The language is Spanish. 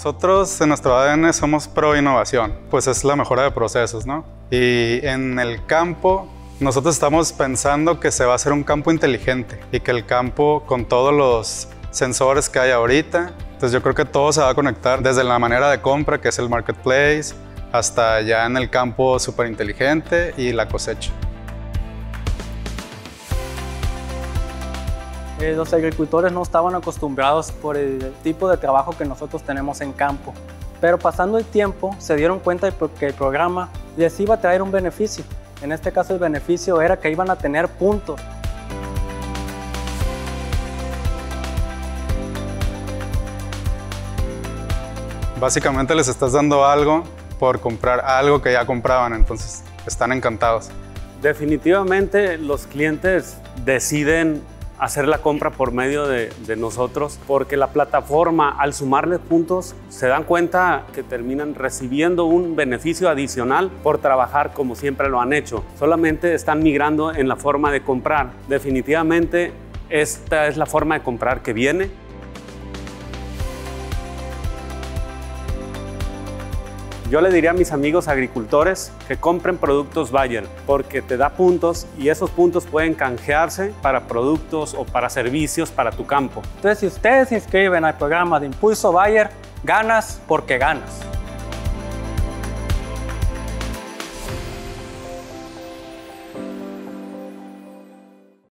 Nosotros en nuestro ADN somos pro innovación, pues es la mejora de procesos, ¿no? Y en el campo, nosotros estamos pensando que se va a hacer un campo inteligente y que el campo, con todos los sensores que hay ahorita, entonces yo creo que todo se va a conectar desde la manera de compra, que es el marketplace, hasta ya en el campo súper inteligente y la cosecha. Los agricultores no estaban acostumbrados por el tipo de trabajo que nosotros tenemos en campo, pero pasando el tiempo se dieron cuenta de que el programa les iba a traer un beneficio. En este caso el beneficio era que iban a tener puntos. Básicamente les estás dando algo por comprar algo que ya compraban, entonces están encantados. Definitivamente los clientes deciden hacer la compra por medio de nosotros, porque la plataforma, al sumarle puntos, se dan cuenta que terminan recibiendo un beneficio adicional por trabajar como siempre lo han hecho. Solamente están migrando en la forma de comprar. Definitivamente esta es la forma de comprar que viene. Yo le diría a mis amigos agricultores que compren productos Bayer porque te da puntos y esos puntos pueden canjearse para productos o para servicios para tu campo. Entonces, si ustedes se inscriben al programa de Impulso Bayer, ganas porque ganas.